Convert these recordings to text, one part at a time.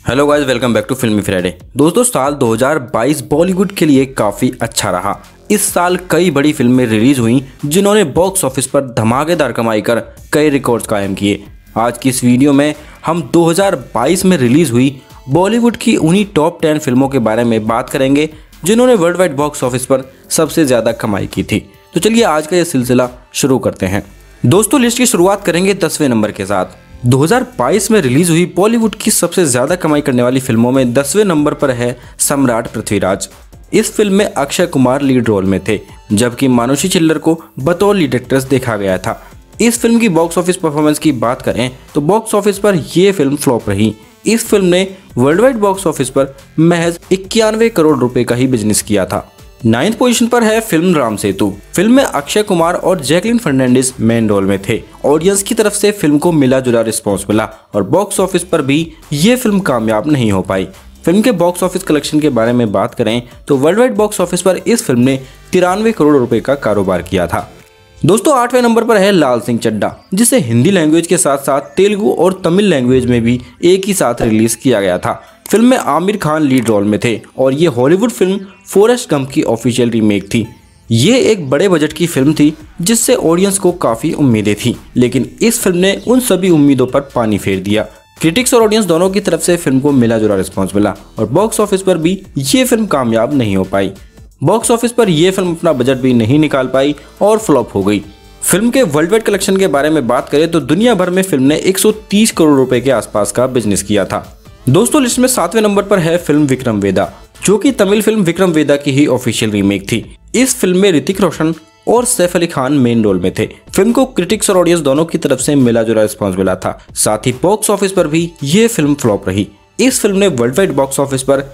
Hello guys, welcome back to filmy Friday. दोस्तों, साल 2022 बॉलीवुड के लिए काफ़ी अच्छा रहा। इस साल कई बड़ी फिल्में रिलीज हुई जिन्होंने बॉक्स ऑफिस पर धमाकेदार कमाई कर कई रिकॉर्ड्स कायम किए। आज की इस वीडियो में हम 2022 में रिलीज हुई बॉलीवुड की उन्हीं टॉप 10 फिल्मों के बारे में बात करेंगे जिन्होंने वर्ल्ड वाइड बॉक्स ऑफिस पर सबसे ज़्यादा कमाई की थी। तो चलिए आज का ये सिलसिला शुरू करते हैं। दोस्तों, लिस्ट की शुरुआत करेंगे 10वें नंबर के साथ। 2022 में रिलीज हुई बॉलीवुड की सबसे ज्यादा कमाई करने वाली फिल्मों में 10वें नंबर पर है सम्राट पृथ्वीराज। इस फिल्म में अक्षय कुमार लीड रोल में थे, जबकि मानुषी छिल्लर को बतौर लीड एक्ट्रेस देखा गया था। इस फिल्म की बॉक्स ऑफिस परफॉर्मेंस की बात करें तो बॉक्स ऑफिस पर यह फिल्म फ्लॉप रही। इस फिल्म ने वर्ल्ड वाइड बॉक्स ऑफिस पर महज 91 करोड़ रुपए का ही बिजनेस किया था। 9th पोजीशन पर है फिल्म राम सेतु। फिल्म में अक्षय कुमार और जैकलिन फर्नांडिस मेन रोल में थे। ऑडियंस की तरफ से फिल्म को मिला जुला रिस्पॉन्स मिला और बॉक्स ऑफिस पर भी ये फिल्म कामयाब नहीं हो पाई। फिल्म के बॉक्स ऑफिस कलेक्शन के बारे में बात करें तो वर्ल्ड वाइड बॉक्स ऑफिस पर इस फिल्म ने 93 करोड़ रुपए का कारोबार किया था। दोस्तों, 8वें नंबर पर है लाल सिंह चड्ढा, जिसे हिंदी लैंग्वेज के साथ साथ तेलुगु और तमिल लैंग्वेज में भी एक ही साथ रिलीज किया गया था। फिल्म में आमिर खान लीड रोल में थे और ये हॉलीवुड फिल्म फॉरेस्ट गंप की ऑफिशियल रीमेक थी। ये एक बड़े बजट की फिल्म थी जिससे ऑडियंस को काफ़ी उम्मीदें थी, लेकिन इस फिल्म ने उन सभी उम्मीदों पर पानी फेर दिया। क्रिटिक्स और ऑडियंस दोनों की तरफ से फिल्म को मिला जुला रिस्पॉन्स मिला और बॉक्स ऑफिस पर भी ये फिल्म कामयाब नहीं हो पाई। बॉक्स ऑफिस पर यह फिल्म अपना बजट भी नहीं निकाल पाई और फ्लॉप हो गई। फिल्म के वर्ल्ड वाइड कलेक्शन के बारे में बात करें तो दुनिया भर में फिल्म ने 130 करोड़ रुपए के आसपास का बिजनेस किया था। दोस्तों, लिस्ट में 7वें नंबर पर है फिल्म विक्रम वेदा, जो कि तमिल फिल्म विक्रम वेदा की ही ऑफिशियल रीमेक थी। इस फिल्म में ऋतिक रोशन और सैफ अली खान मेन रोल में थे। फिल्म को क्रिटिक्स और ऑडियंस दोनों की तरफ से मिला जुला रिस्पॉन्स मिला था। साथ ही बॉक्स ऑफिस पर भी ये फिल्म फ्लॉप रही। इस फिल्म ने वर्ल्ड वाइड बॉक्स ऑफिस पर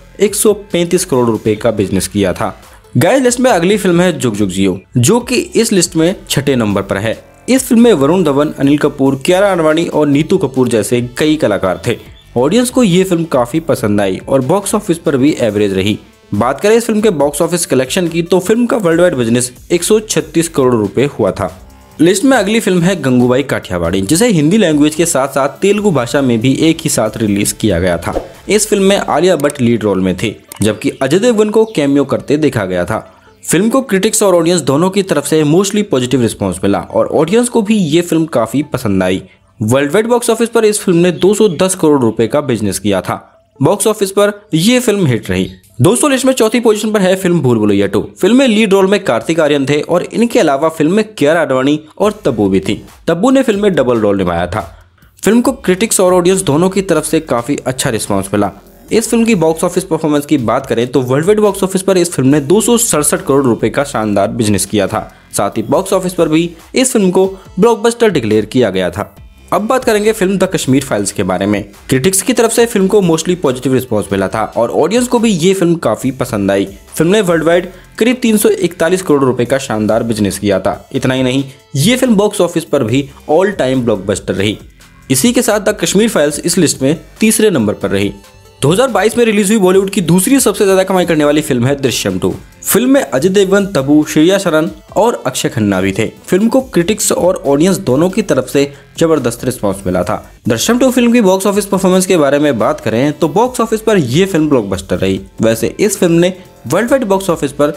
135 करोड़ रुपए का बिजनेस किया था। गाइस, लिस्ट में अगली फिल्म है जुग जुग जियो, जो कि इस लिस्ट में 6ठे नंबर पर है। इस फिल्म में वरुण धवन, अनिल कपूर, कियारा आडवाणी और नीतू कपूर जैसे कई कलाकार थे। ऑडियंस को ये फिल्म काफी पसंद आई और बॉक्स ऑफिस पर भी एवरेज रही। बात करें इस फिल्म के बॉक्स ऑफिस कलेक्शन की तो फिल्म का वर्ल्ड वाइड बिजनेस 136 करोड़ रुपए हुआ था। लिस्ट में अगली फिल्म है गंगूबाई काठियावाड़ी, जिसे हिंदी लैंग्वेज के साथ साथ तेलुगु भाषा में भी एक ही साथ रिलीज किया गया था। इस फिल्म में आलिया भट्ट लीड रोल में थे, जबकि अजय देवगन को कैमियो करते देखा गया था। फिल्म को क्रिटिक्स और ऑडियंस दोनों की तरफ से मोस्टली पॉजिटिव रिस्पॉन्स मिला और ऑडियंस को भी ये फिल्म काफी पसंद आई। वर्ल्ड वाइड बॉक्स ऑफिस पर इस फिल्म ने 210 करोड़ रुपए का बिजनेस किया था। बॉक्स ऑफिस पर यह फिल्म हिट रही। दोस्तों, लिस्ट में 4थी पोजीशन पर है फिल्म भूल भुलैया 2। फिल्म में लीड रोल में कार्तिक आर्यन थे और इनके अलावा फिल्म में कियारा आडवाणी और तब्बू भी थी। तब्बू ने फिल्म में डबल रोल निभाया था। फिल्म को क्रिटिक्स और ऑडियंस दोनों की तरफ से काफी अच्छा रिस्पॉन्स मिला। इस फिल्म की बॉक्स ऑफिस परफॉर्मेंस की बात करें तो वर्ल्ड वाइड बॉक्स ऑफिस पर इस फिल्म ने 267 करोड़ रुपए का शानदार बिजनेस किया था। साथ ही बॉक्स ऑफिस पर भी इस फिल्म को ब्लॉकबस्टर डिक्लेयर किया गया था। अब बात करेंगे फिल्म द कश्मीर फाइल्स के बारे में। क्रिटिक्स की तरफ से फिल्म को मोस्टली पॉजिटिव रिस्पॉन्स मिला था और ऑडियंस को भी ये फिल्म काफी पसंद आई। फिल्म ने वर्ल्ड वाइड करीब 341 करोड़ रुपए का शानदार बिजनेस किया था। इतना ही नहीं, ये फिल्म बॉक्स ऑफिस पर भी ऑल टाइम ब्लॉकबस्टर रही। इसी के साथ द कश्मीर फाइल्स इस लिस्ट में 3रे नंबर पर रही। 2022 में रिलीज हुई बॉलीवुड की दूसरी सबसे ज्यादा कमाई करने वाली फिल्म है दृश्यम 2। फिल्म में अजय देवगन, तब्बू, श्रेया शरण और अक्षय खन्ना भी थे। फिल्म को क्रिटिक्स और ऑडियंस दोनों की तरफ से जबरदस्त रिस्पांस मिला था। दृश्यम 2 फिल्म की बॉक्स ऑफिस परफॉर्मेंस के बारे में बात करें तो बॉक्स ऑफिस पर यह फिल्म ब्लॉकबस्टर रही। वैसे इस फिल्म ने वर्ल्ड वाइड बॉक्स ऑफिस पर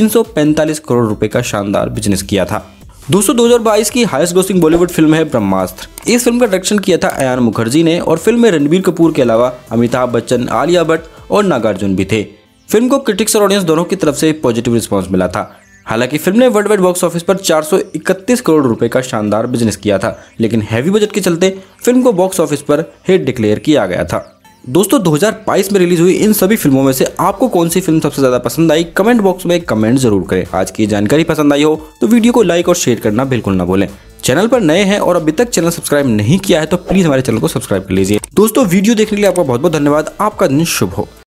345 करोड़ रुपए का शानदार बिजनेस किया था। दोस्तों, 2022 की हाईएस्ट ग्रोसिंग बॉलीवुड फिल्म है ब्रह्मास्त्र। इस फिल्म का डायरेक्शन किया था अयान मुखर्जी ने और फिल्म में रणबीर कपूर के अलावा अमिताभ बच्चन, आलिया भट्ट और नागार्जुन भी थे। फिल्म को क्रिटिक्स और ऑडियंस दोनों की तरफ से पॉजिटिव रिस्पांस मिला था। हालांकि फिल्म ने वर्ल्ड वाइड बॉक्स ऑफिस पर 431 करोड़ रुपए का शानदार बिजनेस किया था, लेकिन हैवी बजट के चलते फिल्म को बॉक्स ऑफिस पर हिट डिक्लेयर किया गया था। दोस्तों, 2022 में रिलीज हुई इन सभी फिल्मों में से आपको कौन सी फिल्म सबसे ज्यादा पसंद आई? कमेंट बॉक्स में कमेंट जरूर करें। आज की जानकारी पसंद आई हो तो वीडियो को लाइक और शेयर करना बिल्कुल ना भूलें। चैनल पर नए हैं और अभी तक चैनल सब्सक्राइब नहीं किया है तो प्लीज हमारे चैनल को सब्सक्राइब कर लीजिए। दोस्तों, वीडियो देखने के लिए आपका बहुत बहुत धन्यवाद। आपका दिन शुभ हो।